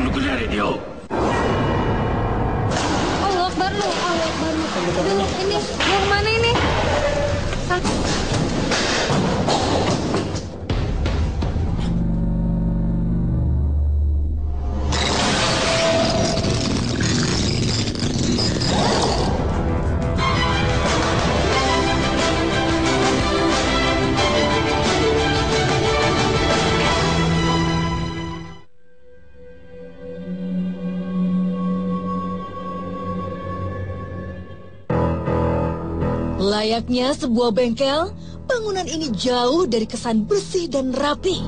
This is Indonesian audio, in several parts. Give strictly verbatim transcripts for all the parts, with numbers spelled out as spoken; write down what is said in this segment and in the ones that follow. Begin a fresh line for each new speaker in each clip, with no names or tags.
Allah Akbar lu, Allah Akbar lu. Aduh, ini mau kemana ini? Hah?
Layaknya sebuah bengkel, bangunan ini jauh dari kesan bersih dan rapi.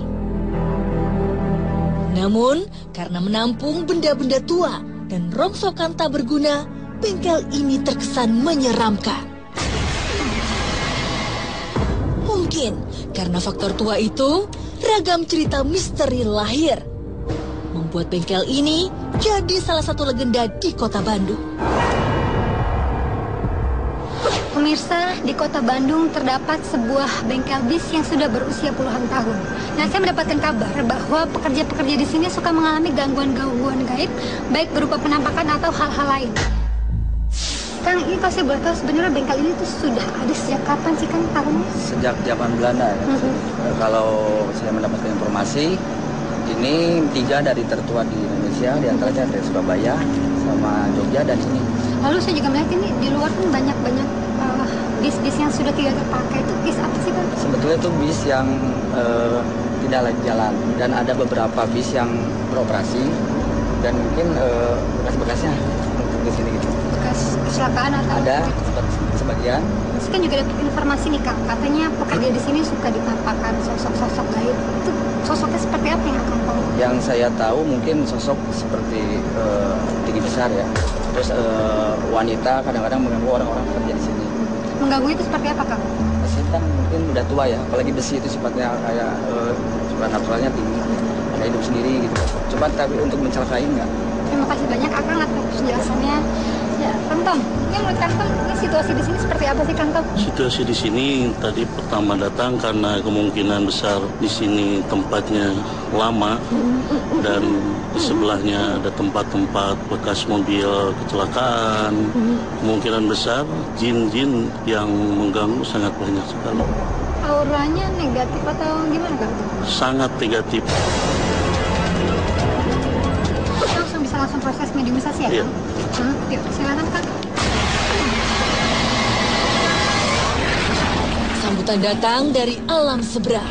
Namun, karena menampung benda-benda tua dan rongsokan tak berguna, bengkel ini terkesan menyeramkan. Mungkin karena faktor tua itu, ragam cerita misteri lahir, membuat bengkel ini jadi salah satu legenda di kota Bandung.
Pemirsa, di kota Bandung terdapat sebuah bengkel bis yang sudah berusia puluhan tahun. Nah, saya mendapatkan kabar bahwa pekerja-pekerja di sini suka mengalami gangguan-gangguan gaib, baik berupa penampakan atau hal-hal lain. Kang, ini kalau saya boleh tahu sebenarnya bengkel ini tuh sudah ada sejak kapan sih, Kang, tahunnya?
Sejak zaman Belanda. Ya. Mm-hmm. Kalau saya mendapatkan informasi, ini tiga dari tertua di Indonesia, diantaranya dari Surabaya, sama Jogja, dan sini.
Lalu saya juga melihat ini di luar pun banyak-banyak uh, bis-bis yang sudah tidak terpakai. Itu bis apa sih, Kang?
Sebetulnya itu bis yang uh, tidak lagi jalan, dan ada beberapa bis yang beroperasi, dan mungkin uh, bekas-bekasnya untuk di sini gitu.
Bekas kecelakaan atau?
Ada sebagian.
Saya kan juga dapat informasi nih, Kang, katanya pekerja di sini suka ditampakkan sosok-sosok gaib. Itu sosoknya seperti apa yang akan tahu?
Yang saya tahu mungkin sosok seperti uh, tinggi besar ya. Terus uh, wanita kadang-kadang mengganggu orang-orang kerja di sini.
Mengganggu itu seperti apa, Kang?
Besi kan mungkin udah tua ya, apalagi besi itu sifatnya kayak uh, naturalnya tinggi, ada hidup sendiri gitu. Coba tapi untuk mencelakai enggak.
Terima kasih banyak, Akang, atas penjelasannya. Ya, Kang Tom, ini menurut Kang Tom, ini situasi di sini seperti apa sih, Kang Tom?
Situasi di sini tadi pertama datang karena kemungkinan besar di sini tempatnya lama dan di sebelahnya ada tempat-tempat bekas mobil kecelakaan. Kemungkinan besar jin-jin yang mengganggu sangat banyak sekali.
Auranya negatif atau gimana, Kang?
Sangat negatif.
Langsung bisa langsung proses mediumisasi ya?
Iya.
Hmm, yuk, silakan, Kang.
Sambutan datang dari alam seberang.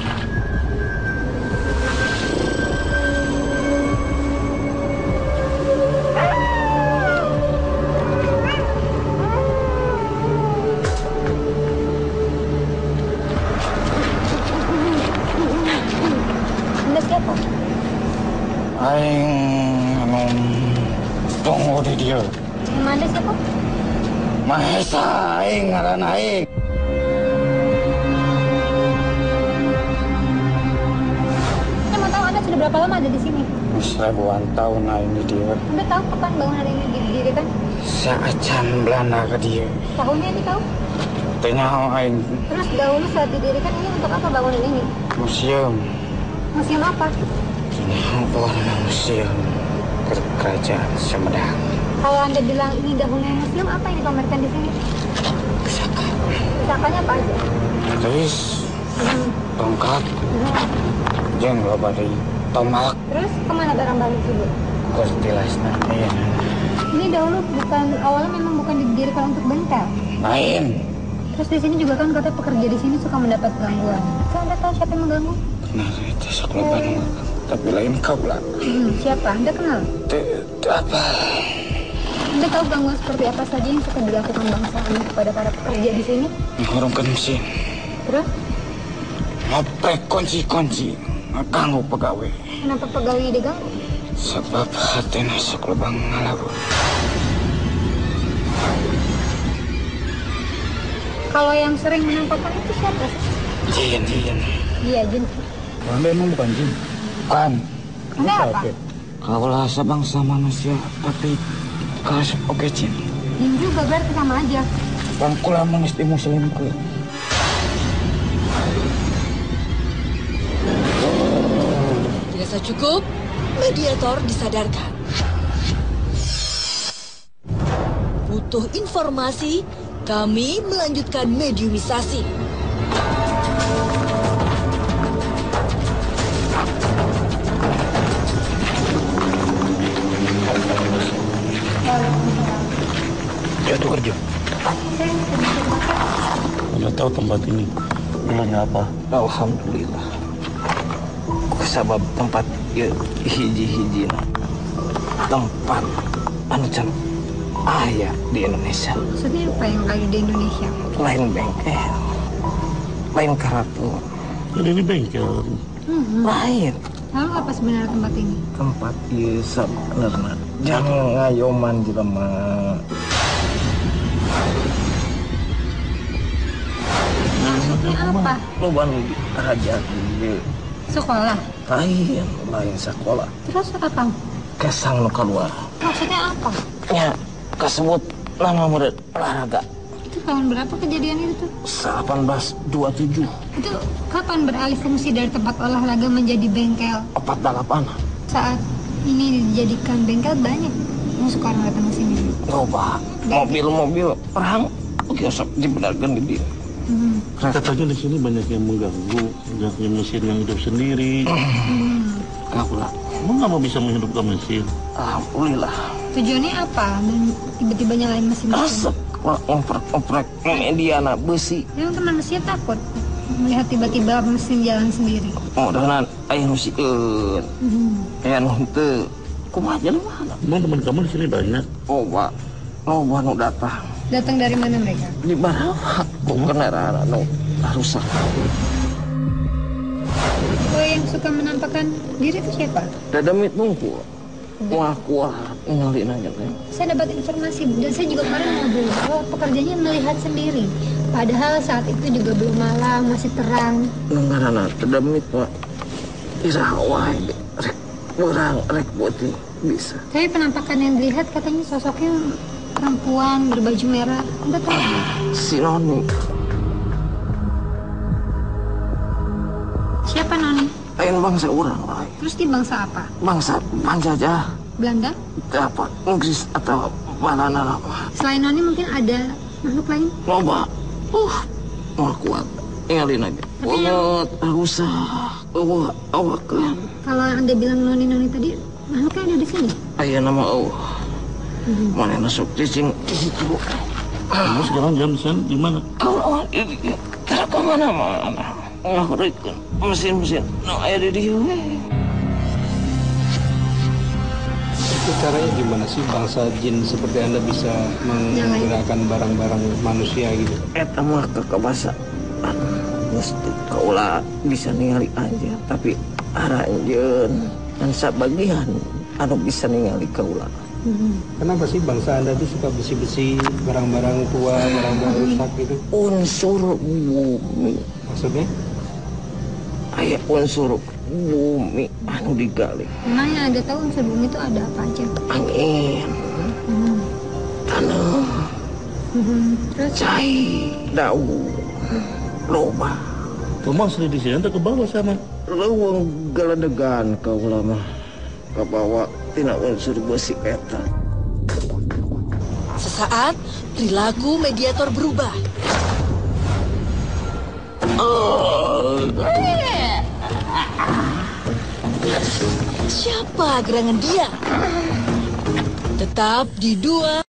Anda siapa?
Aing anu tunggu di dia.
Anda siapa?
Mahesa aing ngaran aing.
Saya mau tahu Anda sudah berapa lama ada di sini?
Seribuan tahun aing di dia.
Anda tahu kapan bangunan ini didirikan?
Saacan Belanda ke dia.
Tahunnya ini tahu?
Tanya aing
Terus dahulu saat didirikan ini untuk apa bangunan ini?
museum.
Museum apa?
Apa museum kerajaan Sumedang.
Kalau Anda bilang ini dahulunya museum, apa yang dipamerkan di sini?
Pusaka.
Pusakanya apa aja?
Terus
Hmm.
tongkat
Hmm.
jeung loba deui tomak
Terus kemana barang-barang tersebut?
kurtilasna iya.
Ini dahulu bukan, awalnya memang bukan didirikan untuk bengkel.
Lain.
Terus di sini juga kan kata pekerja di sini suka mendapat gangguan. So, Anda tahu siapa yang mengganggu?
Nah, itu sakloban tapi lain kaula.
Hmm, siapa? Anda kenal?
Teu apa?
Anda tahu gangguan seperti apa saja yang suka dilakukan bangsa ini kepada para pekerja di sini?
Ngurungkeun mesin.
Terus,
Ngoprek kunci-kunci ngaganggu pegawai.
kenapa pegawainya diganggu?
Sebab hatena saklebang ngalabu.
Kalau yang sering menampakkan itu siapa sih?
Jin, jin.
Iya, jin.
Anda emang bukan jin? Bukan.
Anda apa?
Kaulah sebangsa manusia, tapi kau oke jin.
Jin juga berarti sama aja.
Bangkulah mengesti muslim ke.
Dirasa cukup? Mediator disadarkan. Butuh informasi, kami melanjutkan mediumisasi.
Ya tuh kerja.
Anda tahu tempat ini dulunya apa?
Alhamdulillah. Sabab tempat ya hiji-hiji tempat anu can aya di Indonesia.
Maksudnya apa yang ada di Indonesia?
Lain bengkel, lain karatur,
Jadi ini bengkel.
Hmm.
lain
Lalu apa sebenarnya tempat ini?
tempat ieu sabenerna jangan ngayoman jelema.
Maksudnya apa?
Loba nu diajar ieu.
Sekolah.
Lain, lain sekolah.
Terus apa?
Kesang nu keluar.
Maksudnya apa?
Ya, kasebut nama murid olahraga.
Itu tahun berapa kejadian itu tuh?
delapan belas dua puluh tujuh
Itu kapan beralih fungsi dari tempat olahraga menjadi bengkel?
empat delapan
Saat ini dijadikan bengkel banyak yang suka orang datang ke sini.
loba mobil-mobil perang oke sok dibenarkan di dia.
Hmm.
Katanya di sini banyak yang mengganggu, banyak yang mesin yang hidup sendiri.
Hmm.
Kenapa lah?
Kamu nggak mau bisa menghidupkan mesin?
Alhamdulillah.
Tujuannya apa? Dan tiba-tiba nyalain mesin-mesin.
Resep kalau oprek-oprek mediana besi.
Memang kan manusia takut melihat tiba-tiba mesin jalan sendiri.
Oh, dengan ayah nu sieun.
Hmm.
Ayah nu henteu. Kumaha jalan mana?
Emang teman kamu di sini banyak?
Loba. Loba nu datang.
Datang dari mana mereka?
Di baraha ku kendaraan nu rusak.
Oh, yang suka menampakkan diri itu siapa?
Dadamit nungku. Wah kuat ngalin aja kan.
Saya dapat informasi dan saya juga kemarin ngobrol bahwa pekerjanya melihat sendiri. Padahal saat itu juga belum malam, masih terang.
Nenggarana dadamit Pak. Ira wae rek urang rek putih bisa.
Tapi penampakan yang dilihat katanya sosoknya perempuan berbaju merah. Anda tahu?
Si Noni.
Siapa Noni?
Lain bangsa orang lain.
Terus di bangsa apa?
Bangsa penjajah.
Belanda?
Apa Inggris atau mana nama.
Selain Noni mungkin ada makhluk lain?
Loba. Uh, mau kuat. Ingalin aja.
Tapi yang-
Banget, rusak. Allah, Allah kan.
Kalau Anda bilang Noni-Noni tadi, makhluknya ada di sini.
Ayah nama Allah.
Hmm.
Mana masuk cicing di situ.
Kamu sekarang jam sen di mana?
Allah, ini cara ke mana-mana. Ngahurikan mesin-mesin. No, air di dia.
Itu caranya gimana sih bangsa jin seperti Anda bisa menggerakkan barang-barang manusia gitu?
Eta mah kekebasa. Mesti kaulah bisa ningali aja. Tapi aranjeun dan sabagian anu bisa ningali kaulah.
Hmm.
Kenapa sih bangsa Anda itu suka besi-besi, barang-barang tua, barang-barang rusak gitu?
Unsur bumi.
Maksudnya?
Aya unsur bumi anu digali.
Memang yang Anda tahu unsur bumi itu ada apa aja?
Angin,
Hmm.
tanah,
Hmm. Terus?
cai, daun, loba.
Kamu asli di sini, Anda ke bawah sana.
Leuweung geledegan kaulah mah kabawa tina unsur besi eta.
Sesaat, perilaku mediator berubah. Siapa gerangan dia? Tetap di dua.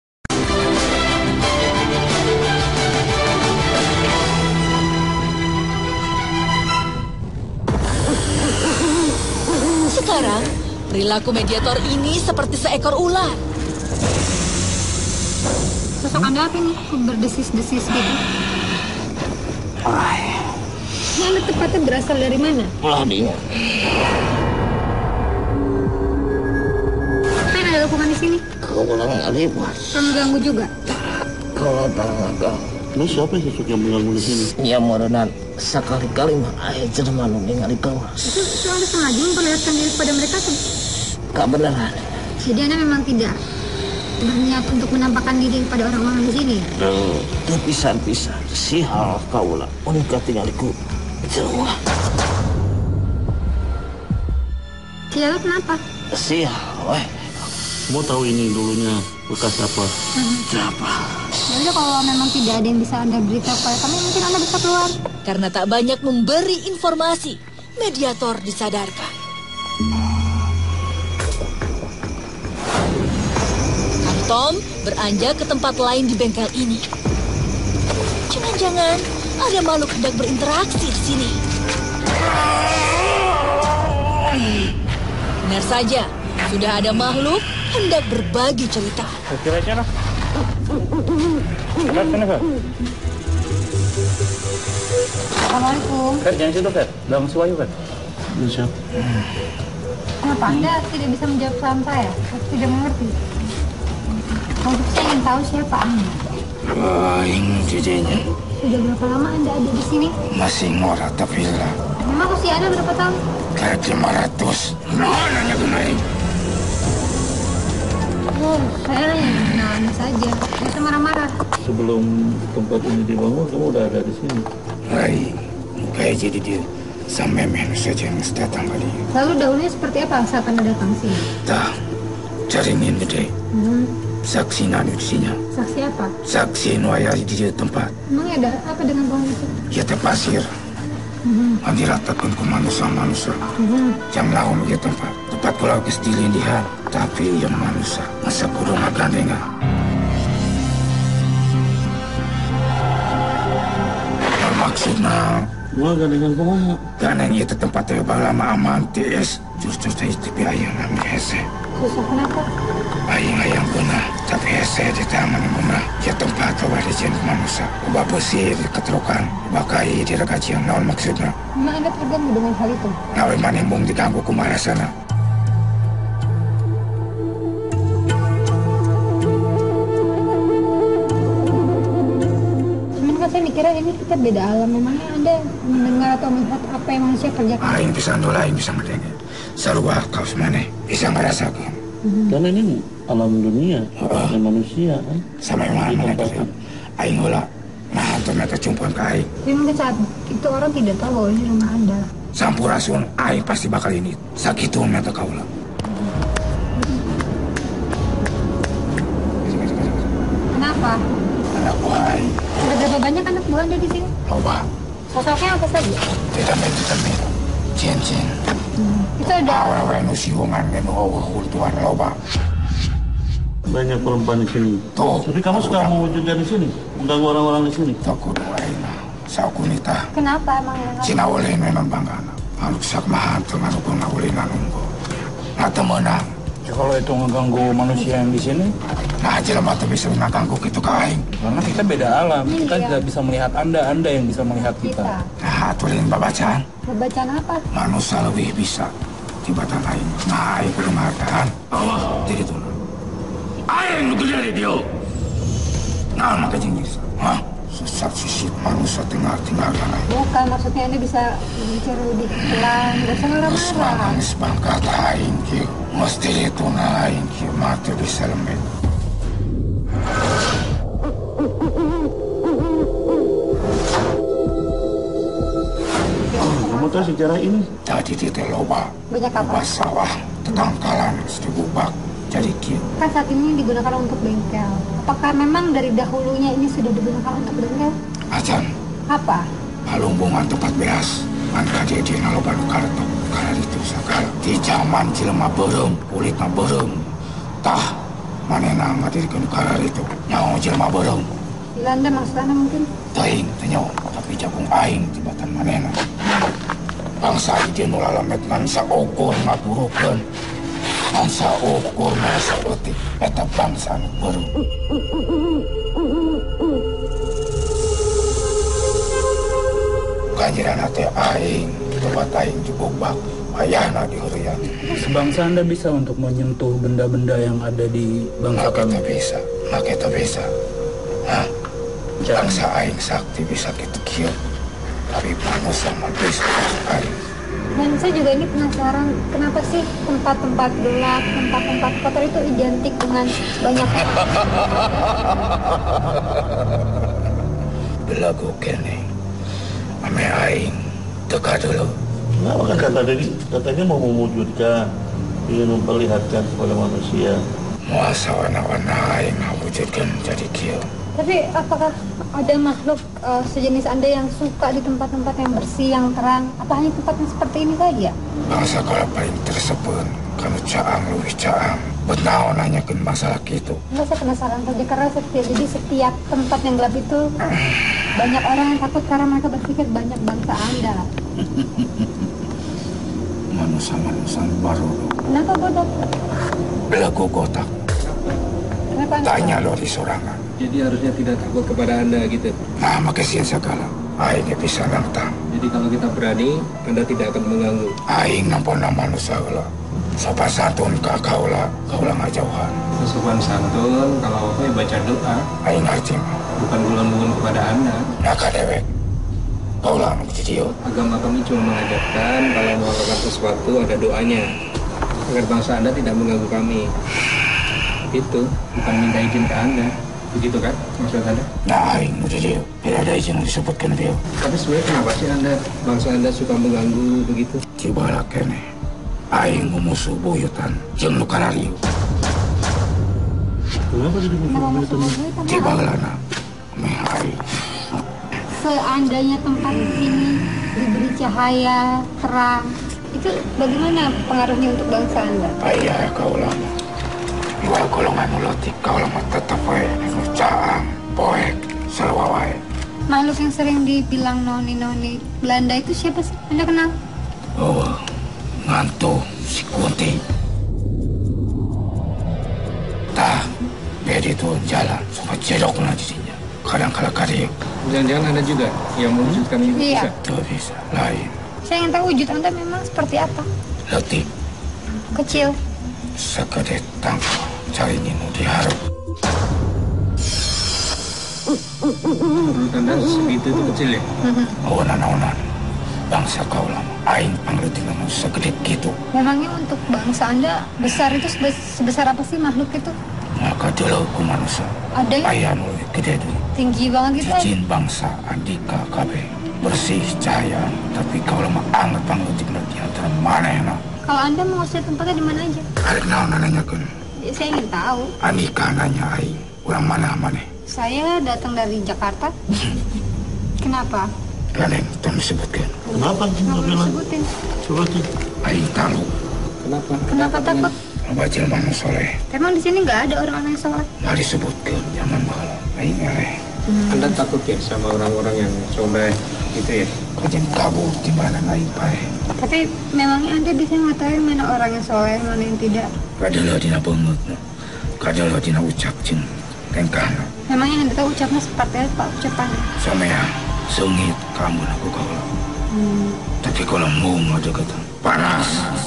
Sekarang, perilaku mediator ini seperti seekor ular.
Sosok Anda apa ini? Kok berdesis-desis gitu?
Ay,
Ini Anda tepatnya berasal dari mana?
ulah dia.
Apa yang Anda lakukan di sini?
Kaulah ngaliwat.
Kamu ganggu juga?
Kaulah tangga.
Lu siapa yang sosok yang mengganggu di sini?
Ya merenang sekali-kali mah aya jelema nu ningali kaulah.
Itu, itu Anda sengaja memperlihatkan diri kepada mereka?
Kabeneran.
Jadi Anda memang tidak berniat untuk menampakkan diri kepada orang-orang di sini?
Teu pisan-pisan si hal kaulah unika tinggali ku jelema.
Siapa kenapa?
Sial, weh.
Kamu tahu ini dulunya bekas apa?
Apa?
Jadi kalau memang tidak ada yang bisa Anda beritahu kepada kami, mungkin Anda bisa keluar.
Karena tak banyak memberi informasi, mediator disadarkan. Kang Tom beranjak ke tempat lain di bengkel ini. Jangan-jangan ada makhluk hendak berinteraksi di sini. Benar saja, sudah ada makhluk hendak berbagi cerita.
Kira-kira. Fer, sini Fer.
Assalamualaikum.
Fer, jangan situ Fer. Dalam suayu Fer.
Bisa.
Kenapa Anda tidak bisa menjawab salam saya? Saya tidak mengerti. Kalau saya ingin tahu siapa Anda.
Aing jadinya
Sudah berapa lama Anda ada di sini?
masih ngora tapi lah.
Memang usia Anda berapa tahun?
Kayak lima ratus. Nah, nanya ke naik.
Oh, saya hanya mengenal Anda saja. Saya marah-marah.
Sebelum tempat ini dibangun, kamu udah ada di sini.
Hai, kayak jadi dia sampai men saja yang mesti datang kali.
Lalu dahulunya seperti apa saat Anda datang sini?
Dah, jaringin gede.
Hmm.
Saksi nani isinya.
Saksi apa?
Saksi nuaya di dia tempat.
Emangnya ada apa dengan pohon itu?
Ya pasir.
Hmm.
Andi ratakan ke manusia-manusia.
Hmm.
Jam lawan dia tempat. Tempat pulau kestilin dia. Tapi yang manusia masa kudu ngagandeng. Maksudnya
Wah, gandengan kumaha?
gandeng itu tempat yang lama aman tes. Justru saya tapi ayam nami hese.
Susah kenapa?
Ayam ayam punah. Tapi hese di tangan yang punah. Ya tempat bahwa di jenis manusia. Ubah bersih di keterokan. Ubah kai di rekaji yang naon maksudnya.
Memang Anda terganggu dengan hal itu?
Nawe manimbung diganggu kumara sana.
Saya mikirnya ini kita beda alam. Memangnya Anda mendengar atau melihat apa yang manusia kerjakan?
Aing bisa nol, aing bisa ngedenge. Sarua kau semane bisa ngerasakan.
Karena ini alam dunia,
Ah.
yang manusia kan.
Sama yang mana mana
Di tempat
kan. Aing ulah. Nah, untuk mereka cumpuan ke aing.
Tapi mungkin saat itu orang tidak tahu bahwa ini rumah Anda.
Sampurasun, aing pasti bakal ini. Sakitu mereka kau lah.
Kenapa?
Anak buah aing.
Sudah berapa banyak anak buah Anda di sini?
Loba.
Sosoknya apa saja?
Tidak main, tidak main. Cien-cien.
Itu ada
Awe-awe nu siungan, nu hawa kultuan loba.
Banyak perempuan di sini.
Tuh.
Tapi kamu suka mewujudkan di sini, mengganggu orang-orang di sini.
Toko dua aing lah. Saukunita.
kenapa emang?
Cina oleh memang banggana. Anu sak mahan dengan hukum oleh nanunggo. Nah temenang.
Ya, kalau itu ngeganggu manusia yang di sini,
Nah jelema teh bisa ngaganggu kitu ka aing.
karena kita beda alam. Kita
Iya.
tidak bisa melihat Anda, Anda yang bisa melihat kita.
Kita.
Nah tulin babacaan.
Bacaan apa?
Manusia lebih bisa tibatan aing. Nah aing kudu menghargaan. Allah jadi dulu. Aing nu gede di dia. Nah maka jeung nyiksa. Hah? Sesat sisit manusia tinggal-tinggal kan aing.
Bukan, maksudnya Anda bisa bicara lebih pelan, gak usah
Geus
marah-marah.
bangkang bangkat aing kieu. Mesti itu na aing kieu mati bisa lembek.
Kamu tahu sejarah ini?
Tadi di teh loba.
Banyak apa?
Loba sawah, tetangkalan, sedibubak. Jadi kieu.
Kan saat ini digunakan untuk bengkel. Apakah memang dari dahulunya ini sudah digunakan untuk bengkel?
Acan,
Apa?
palumbungan tempat beas. Mangka dia di loba nu kartok. Karena itu sakala. Di zaman jelema beureum, kulitna beureum. Tah, manehna ngadirikeun karena itu. Nyaho jelema beureum.
Belanda maksud Anda mungkin?
Teuing teu nyaho, tapi jagung aing tibatan manehna. Bangsa ieu nu lalamet ngan saukur ngaburukeun. Ngan saukur masa eutik eta bangsa nu beureum. Ganjiran teh aing, tempat aing jebobak, ayahna di heureuyang.
Sebangsa Anda bisa untuk menyentuh benda-benda yang ada di bangsa
Maka
kami.
tak bisa, maka tak bisa. Hah?
Jangan.
Bangsa aing sakti bisa gitu kieu. Tapi manusia mah bisa aing.
Dan saya juga ini penasaran, kenapa sih tempat-tempat gelap, tempat-tempat kotor itu identik dengan banyak
Belagu kene. Ame aing teka dulu.
Kenapa kan kata tadi, katanya mau mewujudkan. ingin memperlihatkan kepada manusia.
Masa wana-wana aing wujudkan jadi kieu.
Tapi apakah ada makhluk uh, sejenis Anda yang suka di tempat-tempat yang bersih, yang terang? Apa hanya tempat yang seperti ini saja?
Bangsa kalau paling tersebut, kanu caang luwih caang. Benaon nanyakeun masalah kitu.
Enggak, saya penasaran saja karena setiap, jadi setiap tempat yang gelap itu banyak orang yang takut karena mereka berpikir banyak bangsa Anda.
Manusia-manusia baru.
Kenapa bodoh?
Belagu kotak.
Kenapa Anda?
Tanya lo di sorangan.
Jadi harusnya tidak takut kepada Anda gitu.
Nah, makasih segala. Aing bisa nantang.
Jadi kalau kita berani, Anda tidak akan mengganggu.
Aing nampona manusia lah. Sopan santun ka kaulah, kaulah ngajauhan.
Sopan santun, kalau apa ya baca doa.
Aing ngerti mah.
Bukan gulung-gulung kepada Anda.
Maka dewek. Kaulah nuju dieu.
Agama kami cuma mengajarkan kalau melakukan sesuatu ada doanya. Agar bangsa Anda tidak mengganggu kami. Itu bukan minta izin ke Anda. Begitu kan maksud Anda?
Nah, aing nuju dieu. Tidak ada izin yang disebutkan dieu.
Tapi sebenarnya kenapa sih Anda, bangsa Anda suka mengganggu begitu?
Cibala kene. Aing memusuh buyutan jeung nu kararieu.
Kenapa jadi
Kenapa masuk mobil?
Cibalana meh aing.
Seandainya tempat ini diberi cahaya, terang, itu bagaimana pengaruhnya untuk bangsa Anda?
Ayah kaulah. Dua golongan ulotik kaulah mah tetep wae nu caang, poek, sarua wae.
Makhluk yang sering dibilang noni-noni Belanda itu siapa sih? Anda kenal?
Oh, ngantuk si Kunti. Tah, bedi itu jalan supaya cedok na jadinya. Kadang-kala kari.
Jangan-jangan Anda juga yang mewujudkan itu
Iya.
bisa?
Tuh bisa, lain.
Saya ingin tahu wujud Anda memang seperti apa?
Letik,
Kecil.
sekedek tangkap, cari ninu diharap.
Menurut Anda segitu itu kecil ya?
Awanan-awanan, bangsa kaulah aing pangletik nanu segede gitu.
Memangnya untuk bangsa Anda besar itu sebe- sebesar apa sih makhluk itu?
Maka dulu ku manusia.
Ada yang
Ayah nulis gede tuh.
tinggi banget gitu? eh?
Cicin bangsa Andika K B bersih cahaya, tapi kau lemah anget pangletik nanti antara mana ya nak?
Kalau Anda mengusir tempatnya di mana aja?
Ada naon nanya kan?
Ya, saya ingin tahu.
Andika nanya aing, orang mana mana?
Saya datang dari Jakarta. Kenapa?
Kadang tong disebutkan.
Kenapa?
Kenapa
Nggak bilang.
disebutin?
Sebutin.
Aing tahu,
Kenapa?
Kenapa takut?
bacil mana soleh,
Emang di sini nggak ada orang-orang yang sholat?
nggak disebutkan zaman malam. Aing eleh,
Anda takut ya sama orang-orang yang soleh gitu ya?
kajian kabur di mana aing pae.
Tapi memangnya Anda bisa mengetahui mana orang yang soleh, mana yang tidak?
Kadalo dina banget, kadalo dina ucap cing, tengkana.
Memangnya Anda tahu ucapnya seperti apa ucapannya?
Samea, sengit kamu aku kau. Tapi kalau mau maju kata panas.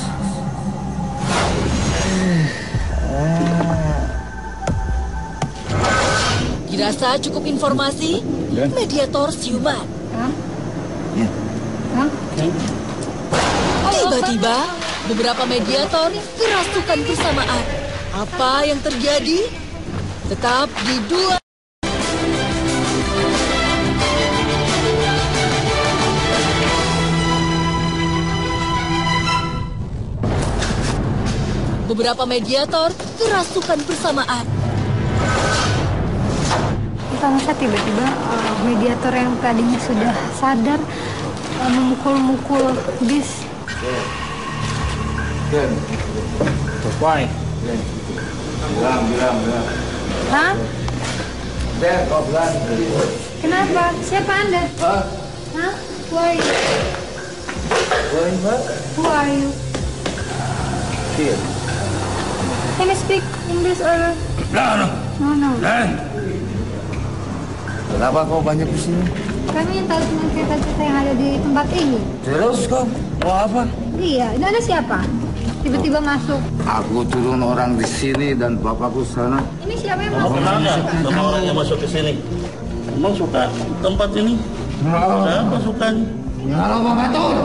Dirasa cukup informasi? Mediator siuman.
Hah? Hah?
Tiba-tiba, beberapa mediator kerasukan bersamaan. Apa yang terjadi? Tetap di dua. Beberapa mediator kerasukan bersamaan.
Bangsa tiba-tiba uh, mediator yang tadinya sudah sadar uh, memukul-mukul bis.
Dan, why? Bilang, bilang, bilang.
Hah?
Dan, kau bilang.
Kenapa? Siapa Anda?
Hah?
Hah? Who are you?
Why, what?
Who are you?
Here.
Can you speak English or...
Lah, no,
No, no.
lah.
Kenapa kau banyak di sini?
Kami yang tahu tentang cerita-cerita yang ada di tempat ini.
Terus kau mau apa?
Iya, ini ada siapa? Tiba-tiba masuk.
Aku turun orang di sini dan bapakku sana.
Ini siapa yang
Kamu
masuk?
kenal nggak sama orang yang masuk ke sini? Emang suka tempat ini? Kenapa sukanya?
Kalau mau betul.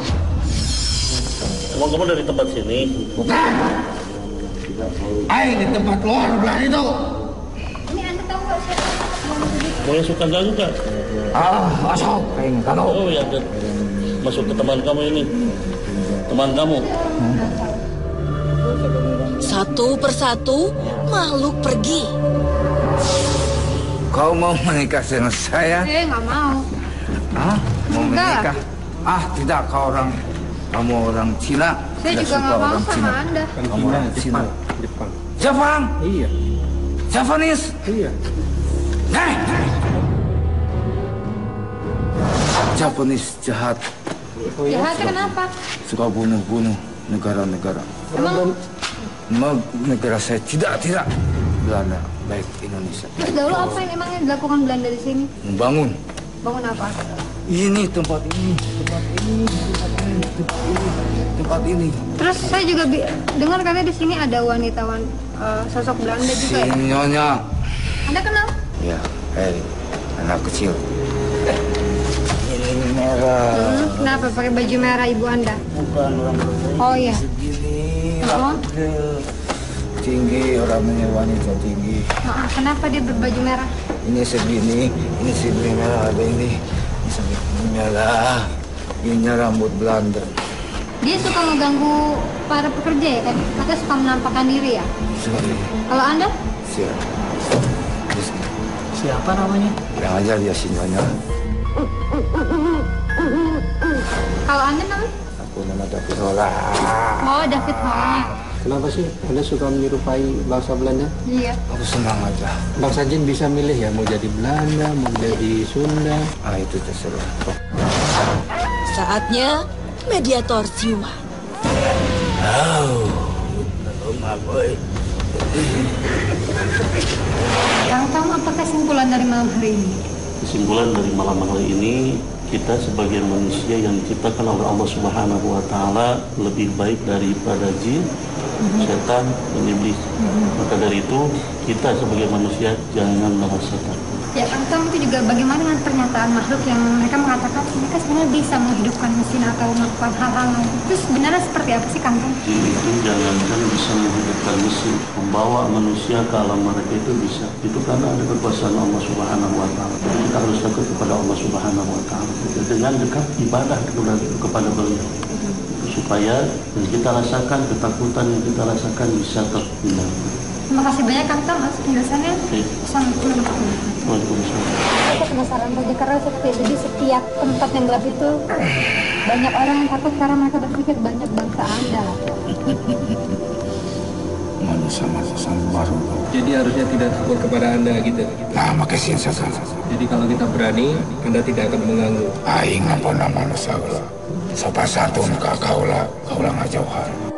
Emang kamu dari tempat sini?
Bukan. Aing di tempat luar belah itu.
Ini Anda tahu nggak siapa?
Mau yang suka nggak suka?
Ah, asal. Aing kalau
Oh ya, masuk ke teman kamu ini. Teman kamu.
Satu persatu makhluk pergi.
Kau mau menikah dengan saya?
Eh, nggak mau.
Hah? Mau
Enggak.
menikah? Ah, tidak, kau orang, kamu orang Cina.
Saya
Tidak
juga
suka
nggak mau
orang
sama
Cina.
Anda.
Kan
Kamu
Cina,
orang Cina.
Jepang. Jepang.
Jepang?
Iya.
Japanese?
Iya.
Hei! Japanese jahat,
Oh iya.
Jahatnya kenapa?
suka bunuh-bunuh negara-negara.
Emang
Mau negara saya tidak, tidak. Belanda, baik Indonesia.
terus dahulu apa yang emangnya dilakukan Belanda di sini?
Membangun.
Bangun apa?
Ini tempat ini, tempat ini, tempat ini, tempat ini, tempat ini.
Terus saya juga bi- dengar katanya di sini ada wanita-wan eh, sosok Belanda juga ya.
Si Nyonya.
Anda kenal?
Ya, hei, anak kecil. Ini merah.
Hmm, kenapa pakai baju merah ibu Anda?
Bukan orang berbaik.
Oh iya.
Segini,
Oh.
rapel. Tinggi, orangnya wanita tinggi.
Ah, kenapa dia berbaju merah?
Ini segini, ini segini merah, ada ini. Ini segini merah. Ini rambut Belanda.
Dia suka mengganggu para pekerja ya kan? Atau suka menampakkan diri ya?
Sekali.
Kalau Anda?
Siap. Terus,
Siapa namanya?
yang aja dia si Nyonya.
Kalau Anda namanya?
Aku nama David Hola.
Oh, David Holland.
Kenapa sih Anda suka menyerupai bangsa Belanda?
Iya.
Aku senang aja.
Bangsa Jin bisa milih ya, mau jadi Belanda, mau jadi Sunda.
Ah, itu terserah.
Saatnya mediator siuman.
Kang Tom, apa kesimpulan dari malam hari ini?
Kesimpulan dari malam hari ini, kita sebagai manusia yang diciptakan oleh Allah Subhanahu wa taala lebih baik daripada jin, setan, dan iblis. Maka dari itu, kita sebagai manusia jangan merasa takut.
Ya, Kang Tom, itu juga bagaimana dengan pernyataan makhluk yang mereka mengatakan mereka sebenarnya bisa menghidupkan mesin atau melakukan hal-hal lain. Itu sebenarnya seperti apa sih, Kang Tom?
Jin itu jangankan bisa menghidupkan mesin, membawa manusia ke alam mereka itu bisa. Itu karena ada kekuasaan Allah Subhanahu wa taala. Jadi kita harus takut kepada Allah Subhanahu wa taala dengan dekat ibadah kepada beliau. Supaya yang kita rasakan, ketakutan yang kita rasakan bisa terhindarkan.
Terima kasih banyak, Kang Tom, atas penjelasannya.
Oke.
Assalamualaikum.
Waalaikumsalam.
Saya penasaran saja karena setiap, jadi setiap tempat yang gelap itu banyak orang yang takut karena mereka berpikir banyak bangsa Anda.
Manusia-manusia baru.
Jadi harusnya tidak takut kepada Anda gitu.
Nah, makasih saja.
Jadi kalau kita berani, Anda tidak akan mengganggu.
Aing apa nama manusia lah. Sopan santun kak kaulah, kaulah ngajauhan.